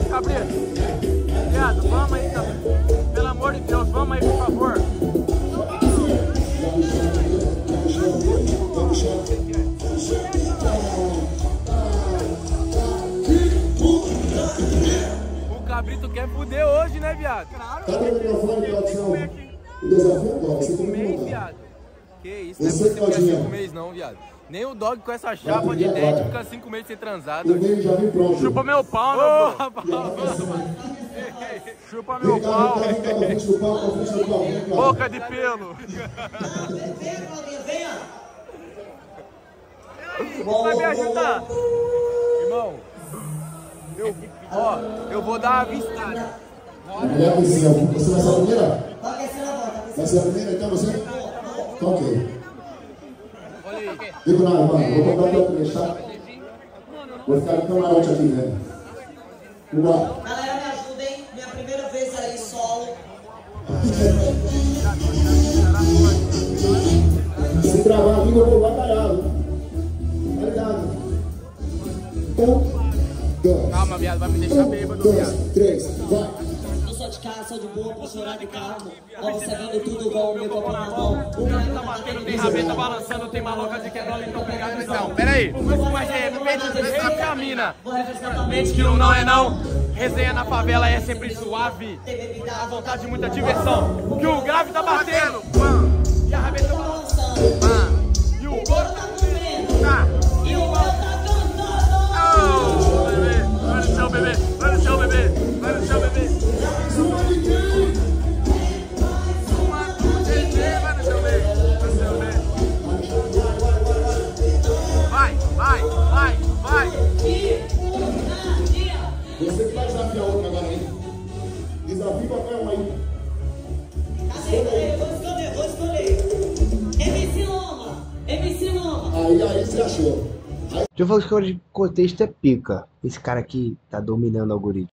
Cabrito, viado, vamos aí, Cabrito. Pelo amor de Deus, vamos aí, por favor. O Cabrito quer fuder hoje, né, viado? Claro. Tá no microfone, Claudião. O desafio, Claudio, você tem que Mês, mandar. viado. Que isso, não é Você, possível que é Claudinha. 5 meses não, viado. Nem o dog com essa chapa de dente fica 5 meses sem transado. O dele já vem pronto. Chupa meu pau, meu bro. Chupa meu pau. Boca de pelo. Vai me ajudar. Irmão, eu vou dar uma avistada. Melhor decisão. Você vai ser a primeira? Vai ser a primeira, então você? Então, ok. Digo nada, mano. Vou comprar teu trecho, tá? Vou ficar no camarote aqui, né? Vamos lá. Galera, me ajudem. Minha primeira vez aí, solo. Se travar aqui, eu vou batalhado. Tá ligado? 1, 2. Calma, viado, vai me deixar bêbado, viado. 2, 3, vai. Eu sou de casa, sou de boa, pra chorar de calma. Observando tudo igual o meu copo na mão. O cara tá batendo, Tem rabeta balançando, tem maloca de quebra, então pega a visão. Pera aí, mas é, respeita a mina. Exatamente que não é não. Resenha na favela é sempre suave. À vontade, muita diversão. Que o grave tá batendo. E a rabeta balançando. E o couro tá comendo. E o meu tá cantando. Oh, bebê. Vai no chão, bebê. Vai no chão, bebê. Vai no chão, bebê. Você que vai desafiar outro agora aí. Desafio qualquer um aí. Vou escolher. MC Loma. MC Loma. Aí você achou. Deixa eu falar que o de contexto é pica. Esse cara aqui tá dominando o algoritmo.